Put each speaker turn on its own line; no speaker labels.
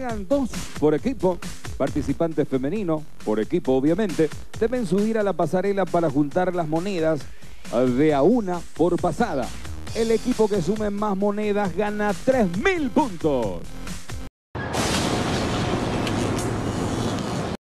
serán 2 por equipo. Participantes femeninos, por equipo obviamente, deben subir a la pasarela para juntar las monedas de a una por pasada. El equipo que sume más monedas gana 3.000 puntos.